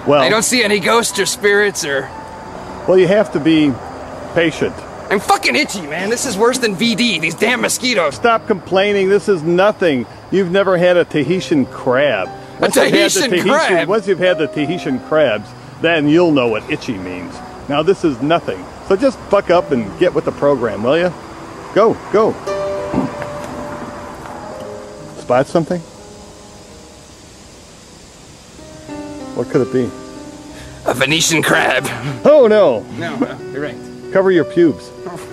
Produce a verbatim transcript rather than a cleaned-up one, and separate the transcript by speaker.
Speaker 1: Well,
Speaker 2: I don't see any ghosts or spirits or...
Speaker 1: Well, you have to be patient.
Speaker 2: I'm fucking itchy, man. This is worse than V D, these damn mosquitoes.
Speaker 1: Stop complaining. This is nothing. You've never had a Tahitian crab.
Speaker 2: Once a Tahitian, Tahitian crab?
Speaker 1: Once you've had the Tahitian crabs, then you'll know what itchy means. Now, this is nothing. So just buck up and get with the program, will you? Go, go. Spot something? What could it be?
Speaker 2: A Venetian crab.
Speaker 1: Oh, no.
Speaker 2: No, no, you're right.
Speaker 1: Cover your pubes.